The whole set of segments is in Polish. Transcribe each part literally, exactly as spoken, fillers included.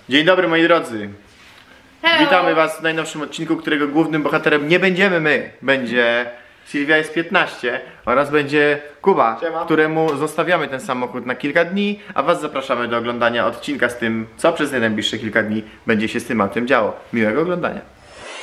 Dzień dobry moi drodzy. Hello. Witamy was w najnowszym odcinku, którego głównym bohaterem nie będziemy my. Będzie Sylwia S piętnaście oraz będzie Kuba, Siema. któremu zostawiamy ten samochód na kilka dni, a was zapraszamy do oglądania odcinka z tym, co przez najbliższe kilka dni będzie się z tym autem działo. Miłego oglądania.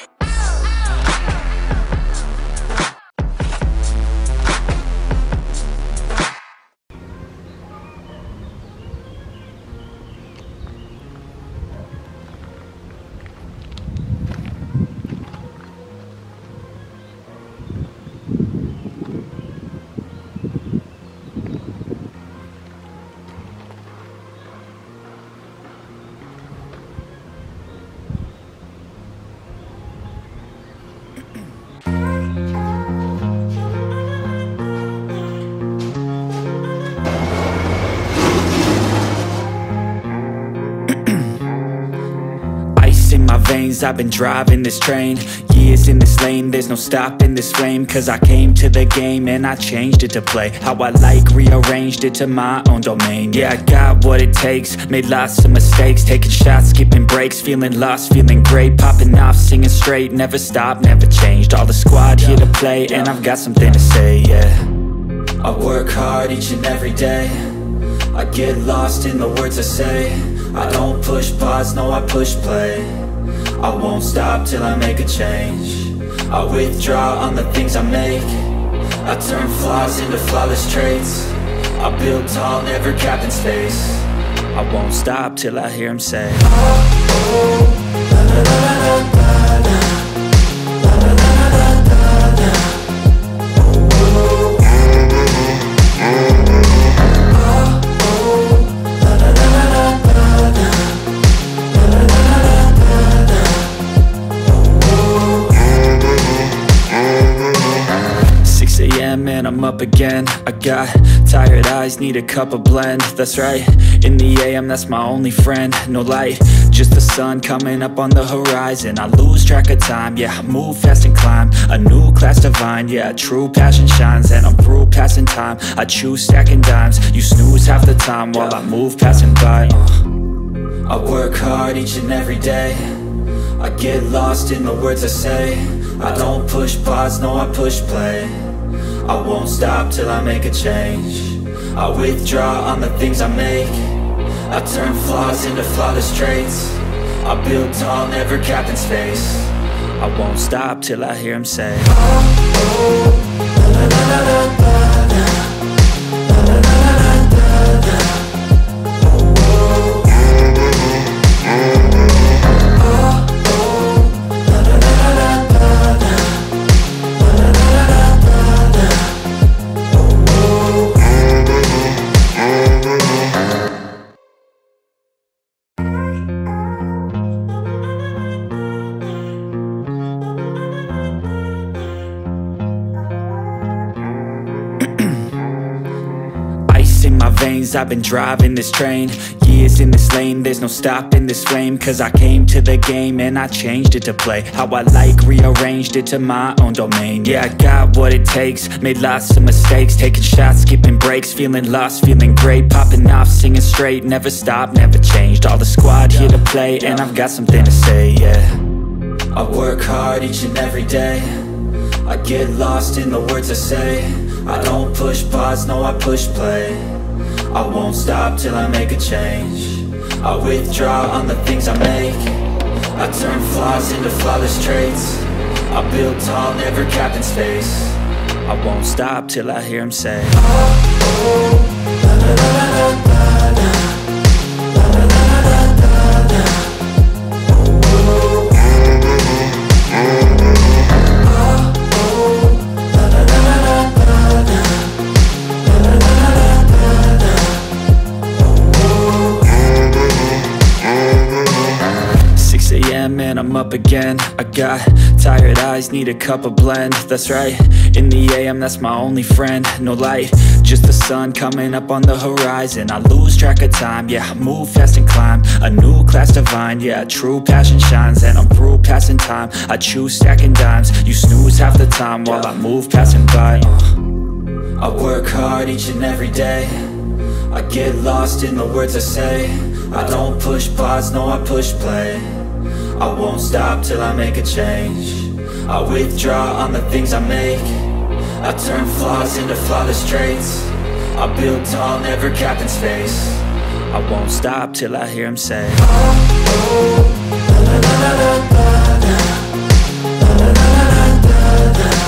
In my veins, I've been driving this train. Years in this lane, there's no stopping this flame. Cause I came to the game and I changed it to play how I like, rearranged it to my own domain. Yeah, I got what it takes, made lots of mistakes, taking shots, skipping breaks, feeling lost, feeling great, popping off, singing straight, never stopped, never changed. All the squad here to play and I've got something to say, yeah. I work hard each and every day, I get lost in the words I say. I don't push pause, no I push play. I won't stop till I make a change. I withdraw on the things I make. I turn flaws into flawless traits. I build tall, never capped in space. I won't stop till I hear him say, oh, oh, la, la, la, la, la, la. And I'm up again. I got tired eyes, need a cup of blend. That's right, in the A M that's my only friend. No light, just the sun coming up on the horizon. I lose track of time, yeah, I move fast and climb a new class divine, yeah, true passion shines. And I'm through passing time, I choose stacking dimes. You snooze half the time while I move passing by. uh. I work hard each and every day, I get lost in the words I say. I don't push pause, no I push play. I won't stop till I make a change. I withdraw on the things I make. I turn flaws into flawless traits. I build tall, never capped in space. I won't stop till I hear him say, oh, oh, la, la, la, la, la, la. In my veins, I've been driving this train. Years in this lane, there's no stopping this flame. Cause I came to the game and I changed it to play how I like, rearranged it to my own domain. Yeah, I got what it takes, made lots of mistakes, taking shots, skipping breaks, feeling lost, feeling great, popping off, singing straight, never stopped, never changed. All the squad here to play and I've got something to say, yeah. I work hard each and every day, I get lost in the words I say. I don't push pause, no I push play. I won't stop till I make a change. I withdraw on the things I make. I turn flaws into flawless traits. I build tall, never capped in space. I won't stop till I hear him say, oh, oh, la, la, la, la, la, la. And I'm up again. I got tired eyes, need a cup of blend. That's right, in the A M that's my only friend. No light, just the sun coming up on the horizon. I lose track of time, yeah, I move fast and climb a new class divine, yeah, true passion shines. And I'm through passing time, I choose stacking dimes. You snooze half the time while I move passing by. uh. I work hard each and every day, I get lost in the words I say. I don't push pause, no I push play. I won't stop till I make a change. I withdraw on the things I make. I turn flaws into flawless traits. I build tall, never capped in space. I won't stop till I hear him say, oh, oh, la la la la la la, la la la la la la.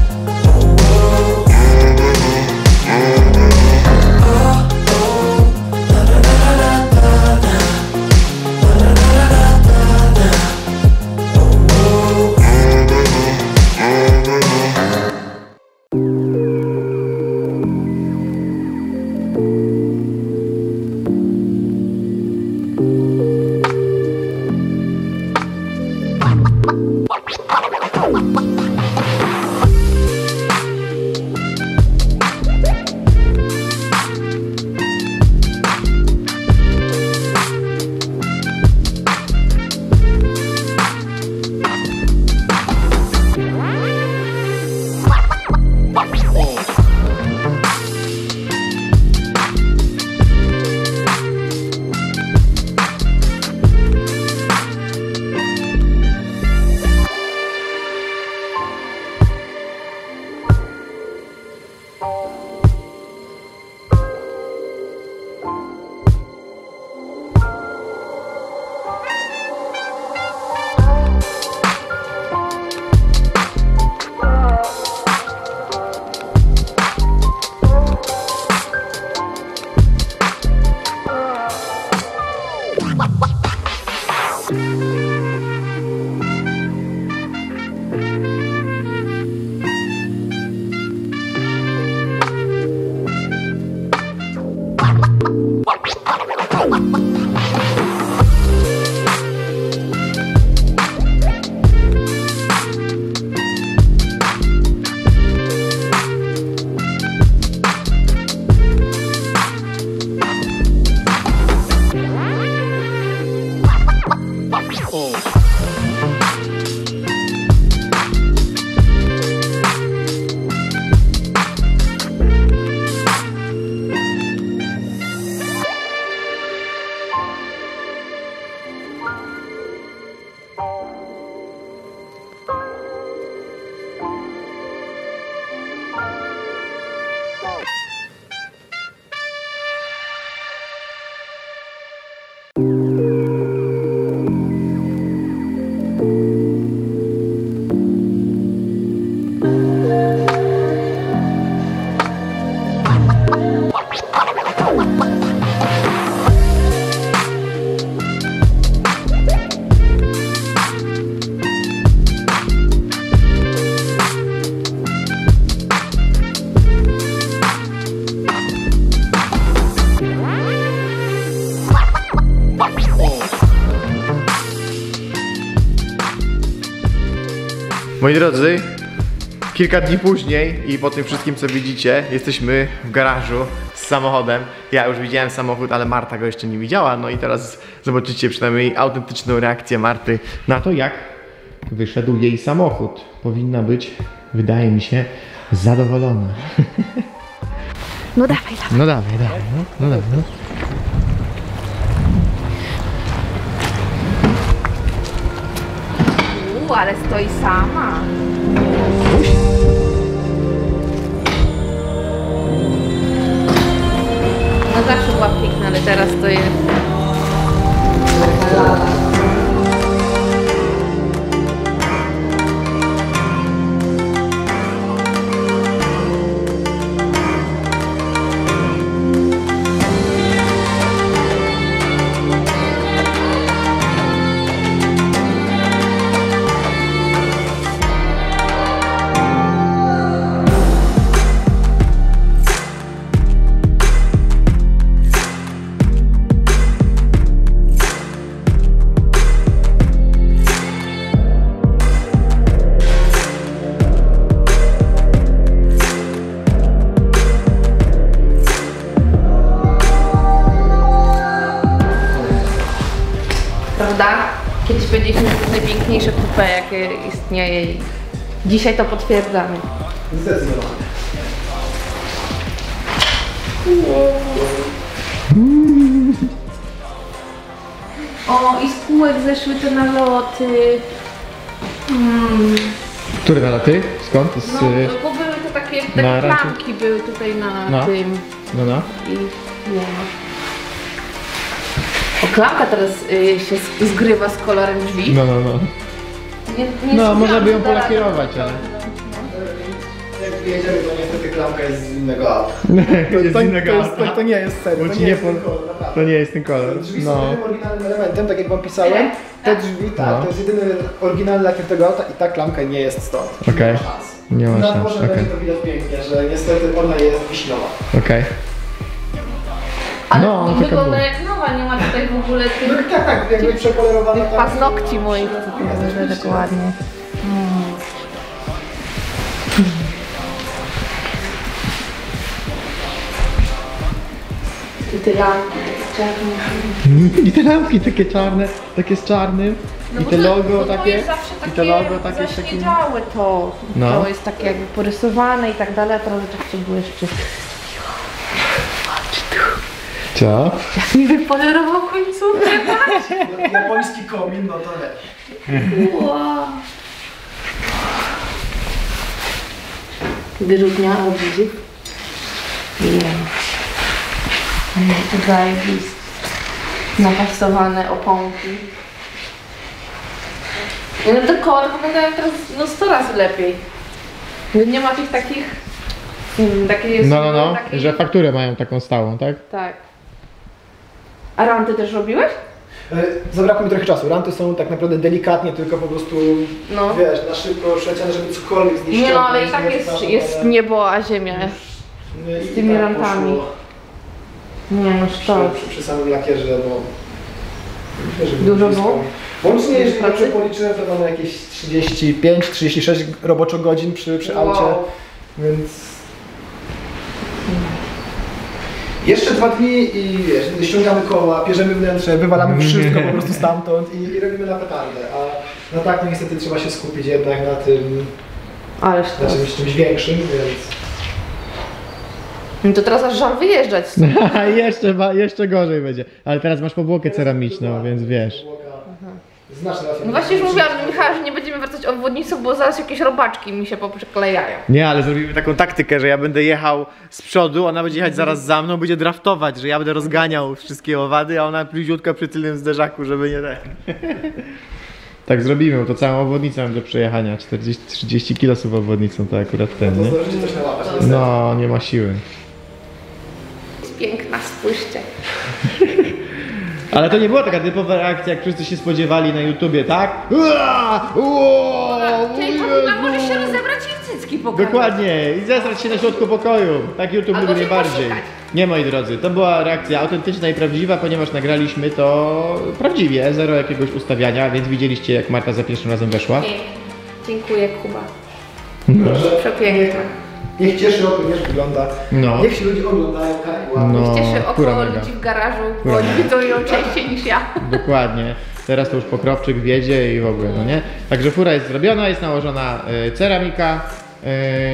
Moi drodzy, kilka dni później i po tym wszystkim co widzicie, jesteśmy w garażu z samochodem. Ja już widziałem samochód, ale Marta go jeszcze nie widziała. No i teraz zobaczycie przynajmniej autentyczną reakcję Marty na to, jak wyszedł jej samochód. Powinna być, wydaje mi się, zadowolona. No dawaj, dawaj. No dawaj, dawaj, no, no dawaj, no. U, ale stoi sama. No zawsze była piękna, ale teraz to jest... Prawda? Kiedyś powiedzieliśmy, że to jest najpiękniejsze coupé, jakie istnieje i dzisiaj to potwierdzamy. Zdecydowanie. O, i z kółek zeszły te naloty. Mm. Które naloty? Skąd? Z... No, bo były to takie, takie Na racie? plamki były tutaj na No. tym. No, no. I nie ma. O, klamka teraz y, się z- zgrywa z kolorem drzwi. No, no, no. Nie, nie No, słyszałam, można by ją że da radę. polakierować, ale... Jak wyjedziemy, to niestety klamka jest z innego auta. Jest To, z innego to, jest, auta. to, to nie jest serio, Bo to ci nie nie jest po- ten kolor, naprawdę. To nie jest ten kolor. Drzwi są No. jedynym oryginalnym elementem, tak jak wam pisałem. Te drzwi, tak, No. to jest jedyny oryginalny lakier tego auta i ta klamka nie jest stąd. Okej. Nie ma szans. Nie ma Na szans, dworze okej. będzie to widać pięknie, że niestety ona jest wiśniowa. Okej. Ale No, no, taka wygląda była. jak nowa, nie ma tutaj w ogóle tych, No tak, tak, jakby przepolerowane. tych tak. paznokci moich. Tutaj tak ładnie. Mm. I te lampki czarne. I te lampki takie czarne, takie z czarnym. No I bo te to- logo bo to takie. jest zawsze I takie te logo takie z takim. zaśniedziałe to. No. To jest takie jakby porysowane i tak dalej, a teraz tak się błyszczy. Co? Jak mi wypolerował końcówkę, patrz! Japoński komin, no to lepiej. Wow. Wyrzutnia obudziw. Nie. Tutaj jest napasowane oponki. No te koła wyglądają teraz no sto razy lepiej. Nie ma tych takich... Nie wiem, takie jest... No, no, no. takie- Że fakturę mają taką stałą, tak? Tak. A ranty też robiłeś? E, Zabrakło mi trochę czasu. Ranty są tak naprawdę delikatnie, tylko po prostu, No. wiesz, na szybko przeciąć, żeby cokolwiek z nich Nie no, ale i ściągnąć, tak nie jest, przepraszam, jest ale niebo a ziemia. nie, i z tymi tak rantami. poszło. Nie no, Przy, sztos. przy, przy samym lakierze, no... myślę, że Dużo blisko. było? Łącznie, jeżeli Pracy? dobrze policzyłem, to mamy jakieś trzydzieści pięć trzydzieści sześć roboczo-godzin przy, przy Wow. aucie, więc... Jeszcze dwa dni i wiesz, ściągamy koła, bierzemy wnętrze, wywalamy wszystko po prostu stamtąd i, i robimy na petardę, a na tak no niestety trzeba się skupić jednak na tym, Ale na sztos. czymś, czymś większym, więc... No to teraz aż żal wyjeżdżać. jeszcze, ma- jeszcze gorzej będzie. Ale teraz masz powłokę ceramiczną, więc wiesz. Znacznie łatwiej. No właśnie już mówiłam do Michała, że nie będziemy wracać obwodnicą, bo zaraz jakieś robaczki mi się poprzyklejają. Nie, ale zrobimy taką taktykę, że ja będę jechał z przodu, ona będzie jechać zaraz za mną, będzie draftować, że ja będę rozganiał wszystkie owady, a ona bliziutko przy tylnym zderzaku, żeby nie ten. Tak zrobimy, bo to całą obwodnicę mam do przejechania. czterdzieści trzydzieści kilo z obwodnicą to akurat ten, To nie? zdążycie coś nałapać, niestety. No, nie ma siły. Jest piękna, spójrzcie. Ale to nie była taka typowa reakcja, jak wszyscy się spodziewali na YouTubie, tak? Ua! Uo! Czyli Jezu! powinna możesz się rozebrać i w cycki pokazać. Dokładnie, i zesrać się na środku pokoju. Tak YouTube Albo lubi się najbardziej. posikać. Nie, moi drodzy, to była reakcja autentyczna i prawdziwa, ponieważ nagraliśmy to prawdziwie, zero jakiegoś ustawiania, więc widzieliście, jak Marta za pierwszym razem weszła. Pięknie. Dziękuję, Kuba. Proszę. Przepiękna. Niech cieszy oko, wiesz, wygląda. No. Niech się ludzie oglądają, tak, ładnie. No, Cieszy kura oko mega. ludzi w garażu, bo Kura oni mega. widzą ją częściej niż ja. Dokładnie. Teraz to już pokrowczyk wiedzie i w ogóle, no nie? Także fura jest zrobiona, jest nałożona y, ceramika y,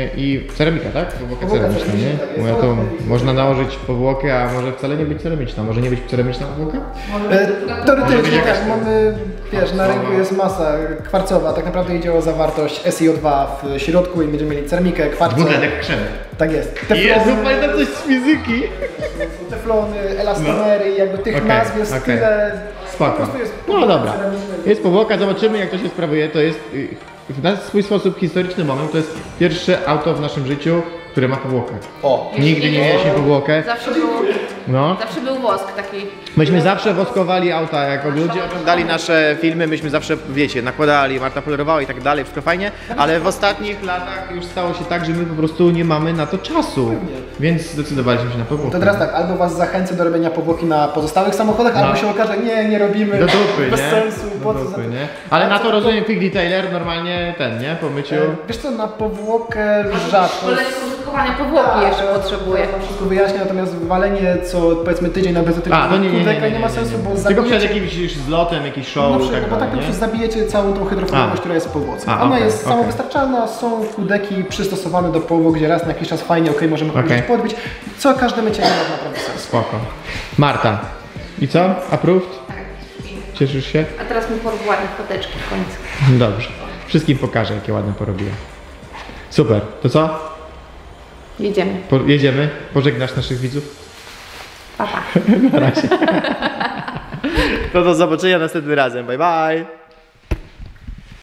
i ceramika, tak? Powłoka Powłoka ceramiczna, nie? ceramiczna, tak jest. Bo ja to można nałożyć powłokę, a może wcale nie być ceramiczna. Może nie być ceramiczna powłoka? E, Teoretycznie być jakaś tak, mamy, wiesz, na rynku jest masa kwarcowa, tak naprawdę idzie o zawartość S i O dwa w środku i będziemy mieli ceramikę, kwarcę. Dwutlenek krzemy. Tak jest. Jezu, pamiętam coś z fizyki. Teflony, elastomery, jakby tych Okej, nazw jest okej. tyle. Po Spoko. prostu jest No dobra. ceramiczne. Jest powłoka, zobaczymy jak to się sprawuje. To jest y, w swój sposób historyczny moment. To jest pierwsze auto w naszym życiu, które ma powłokę. O, Nigdy nie mieliśmy powłokę. Zawsze był, No. zawsze był wosk taki. Myśmy zawsze woskowali auta, jak ludzie oglądali nasze filmy, myśmy zawsze, wiecie, nakładali, Marta polerowała i tak dalej, wszystko fajnie, ale w ostatnich latach już stało się tak, że my po prostu nie mamy na to czasu, więc zdecydowaliśmy się na powłokę. to teraz tak, albo was zachęcę do robienia powłoki na pozostałych samochodach, No. albo się okaże, nie, nie robimy. Do dupy, Bez nie? sensu, po Do co dupy, za- nie? Ale na to rozumiem quick detailer normalnie ten, nie? Po myciu. E, Wiesz co, na powłokę rzadko. Szkolenie użytkowania powłoki jeszcze potrzebuje. To wszystko wyjaśnię, natomiast walenie co powiedzmy tydzień na bezetycznym A, to nie, nie, nie, nie, nie, nie ma sensu, bo Tylko przed zabijecie... jakimś już zlotem, jakiś show No, i przecież, tak bo tak dalej, po prostu nie? zabijecie całą tą hydrofobność, A. która jest w powłoce. A, Ona okej, jest okej. samowystarczalna, są kudeki przystosowane do powłok, gdzie raz na jakiś czas fajnie, okej, możemy Okej. okay. podbić. Co każde mycie nie ma naprawdę sensu. Spoko. Marta. I co? Approved? Tak. Cieszysz się? A teraz mi porób ładne foteczki w końcu. Dobrze. Wszystkim pokażę, jakie ładne porobiłem. Super. To co? Jedziemy. Po, jedziemy? Pożegnasz naszych widzów? Pa, pa. Na razie. No do zobaczenia następnym razem. Bye bye.